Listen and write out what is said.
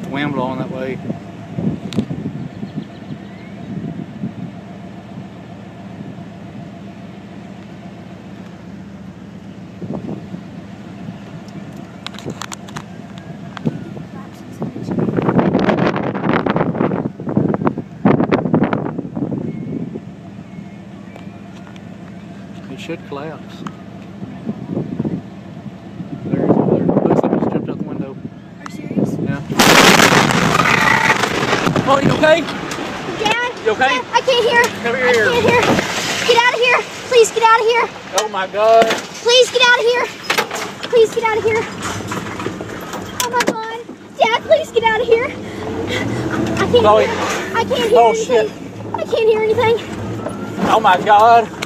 Wind blowing that way. It should collapse. There. Looks like it just jumped out the window. Are you serious? Yeah. Oh, you okay? Dad? You okay? Dad, I can't hear. Come here. I can't hear. Get out of here. Please get out of here. Oh my God. Please get out of here. Please get out of here. Oh my God. Dad, please get out of here. I can't Chloe. hear. I can't hear Oh, anything. shit. I can't hear anything. Oh my God.